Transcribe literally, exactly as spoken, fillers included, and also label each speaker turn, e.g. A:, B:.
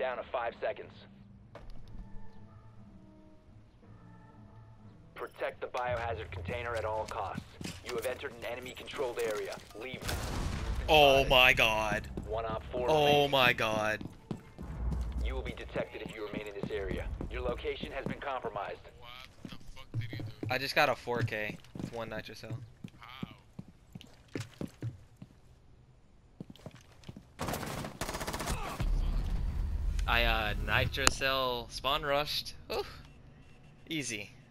A: down to five seconds. Protect the biohazard container at all costs. You have entered an enemy-controlled area. Leave.
B: Oh my god.
A: One op four
B: Oh
A: remaining.
B: my god.
A: You will be detected if you remain in this area. Your location has been compromised.
C: What the fuck did he do?
B: I just got a four K with one nitrocell.
C: How?
B: I uh nitrocell spawn rushed. Oof. Easy.